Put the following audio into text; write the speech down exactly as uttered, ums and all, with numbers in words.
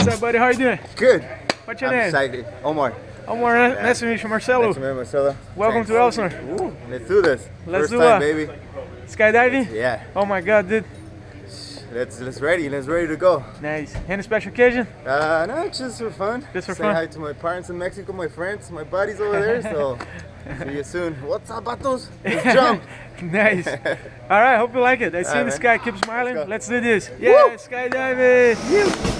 What's up, buddy? How you doing? Good. What's your I'm name? excited. Omar. Omar, yeah. Nice to meet you, Marcelo. Nice to meet you, Marcelo. Welcome Thanks. to Elsinore. Ooh, let's do this. Let's First do time, it. baby. Skydiving? Yeah. Oh my God, dude. Let's let's ready. Let's ready to go. Nice. Any special occasion? Uh, no, just for fun. Just for Say fun. hi to my parents in Mexico, my friends, my buddies over there. So see you soon. What's up, batos? Let's jump. Nice. All right. Hope you like it. I see All the right, sky. Keep smiling. Let's go. Let's do this. Yeah, Woo! skydiving.